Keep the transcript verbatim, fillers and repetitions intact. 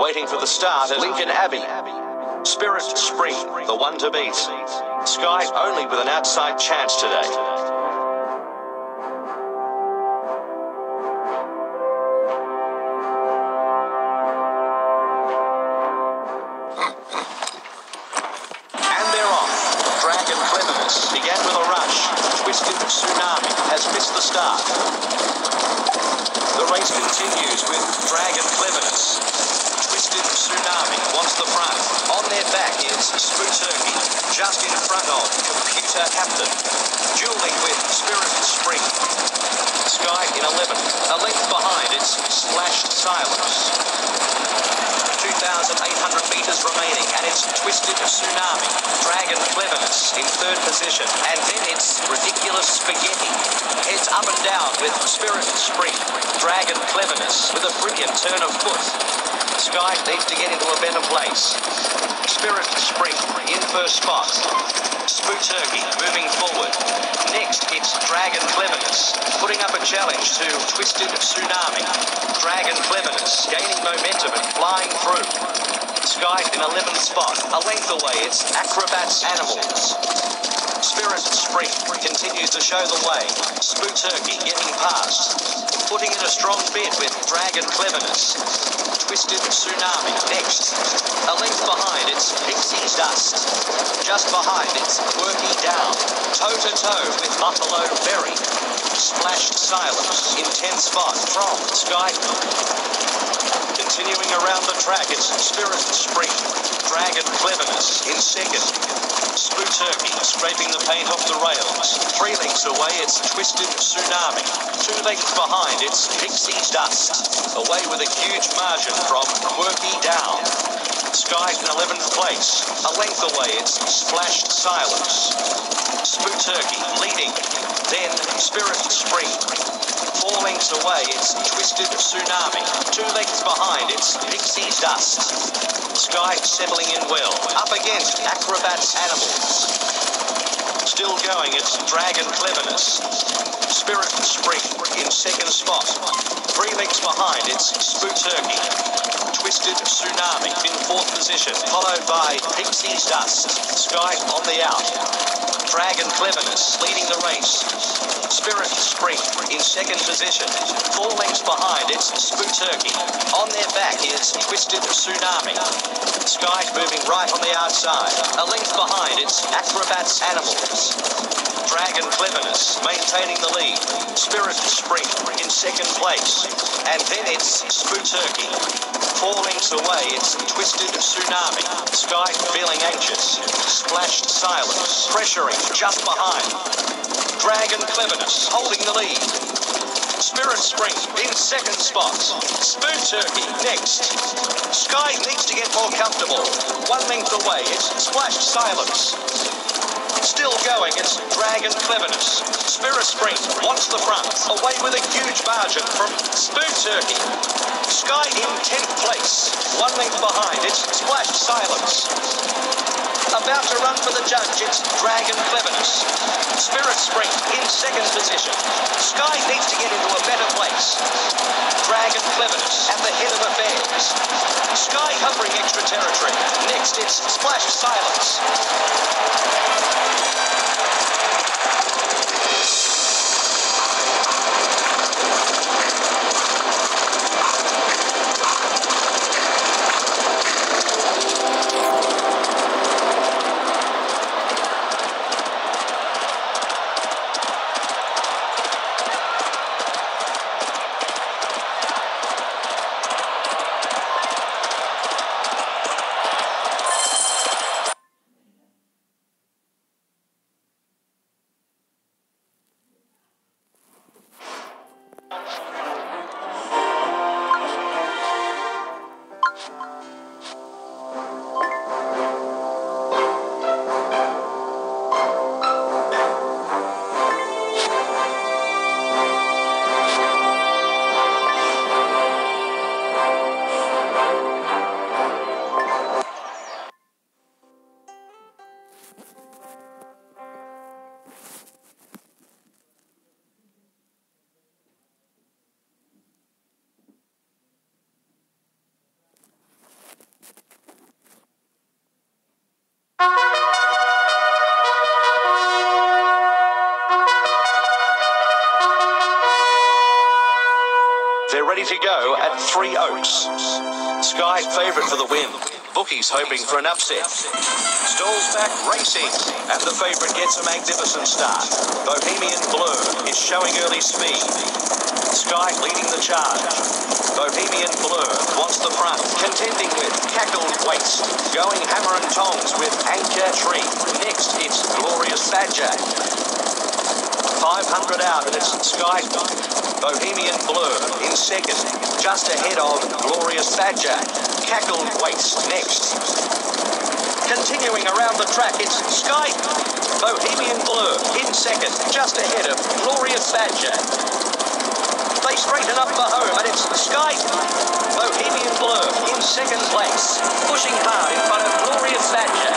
waiting for the start at Lincoln Abbey. Spirit Spring, the one to beat. Sky only with an outside chance today. And they're off. Dragon Cleverness began with a rush. Twisted Tsunami has missed the start. The race continues with Dragon Cleverness. Twisted Tsunami wants the front. On their back is Spooturkey, just in front of Computer Captain. Dueling with Spirit Spring. Sky in eleven. A length behind it's Splashed Silence. two thousand eight hundred metres remaining, and it's Twisted Tsunami. Dragon Cleverness in third position, and then it's Ridiculous Spaghetti. Heads up and down with Spirit Spring. Dragon Cleverness with a brilliant turn of foot. Sky needs to get into a better place. Spirit Spring in first spot. Spooturkey moving forward. Next, it's Dragon Cleverness, putting up a challenge to Twisted Tsunami. Dragon Cleverness gaining momentum and flying through. Sky in eleventh spot. A length away, it's Acrobats Animals. Spirit Spring continues to show the way. Spooturkey getting past. Putting in a strong bid with Dragon Cleverness. Twisted Tsunami next. A length behind, it's Pixie's Dust. Just behind, it's Quirky Down. Toe-to-toe with Buffalo Berry. Splashed Silence in tenth spot from Sky. Continuing around the track, it's Spirit Spring. Dragon Cleverness in second. Spooturkey scraping the paint off the rails. Three lengths away, it's Twisted Tsunami. Two lengths behind, it's Pixie's Dust. Away with a huge margin from Quirky Down. Sky in eleventh place. A length away, it's Splashed Silence. Spooturkey leading. Then Spirit Spring. Four lengths away, it's Twisted Tsunami. Two lengths behind, it's Pixie's Dust. Sky settling in well. Up against Acrobats Animals. Still going, it's Dragon Cleverness. Spirit Spring in second spot. Three lengths behind, it's Spooturkey. Twisted Tsunami in fourth position, followed by Pixie's Dust. Sky on the out. Dragon Cleverness leading the race. Spirit Spring in second position. Four lengths behind, it's Spooturkey. On their back is Twisted Tsunami. Sky moving right on the outside. A length behind, it's Acrobats Animals. Dragon Cleverness maintaining the lead. Spirit Spring in second place. And then it's Spooturkey. Four lengths away, it's Twisted Tsunami. Sky feeling anxious. Splashed Silence pressuring just behind. Dragon Cleverness holding the lead. Spirit Spring in second spot. Spooturkey next. Sky needs to get more comfortable. One length away, it's Splashed Silence. Still going, it's Dragon Cleverness. Spirit Spring wants the front. Away with a huge margin from Spooturkey. Sky in tenth place. One length behind, it's Splashed Silence. About to run for the judge, it's Dragon Cleverness. Spirit Spring in second position. Sky needs to get into a better place. Dragon Cleverness at the head of affairs. Sky covering extra territory. Next, it's Splashed Silence. ready to go at Three Oaks. Sky favourite for the win. Bookies hoping for an upset. Stalls back racing, and the favourite gets a magnificent start. Bohemian Blur is showing early speed. Sky leading the charge. Bohemian Blur wants the front, contending with Cackled Waste. Going hammer and tongs with Anchor Tree. Next, it's Glorious Badger. five hundred out, and it's Sky. Bohemian Blur in second, just ahead of Glorious Badger. Cackled Waste next. Continuing around the track, it's Sky. Bohemian Blur in second, just ahead of Glorious Badger. They straighten up for home, and it's Sky. Bohemian Blur in second place, pushing hard in front of Glorious Badger.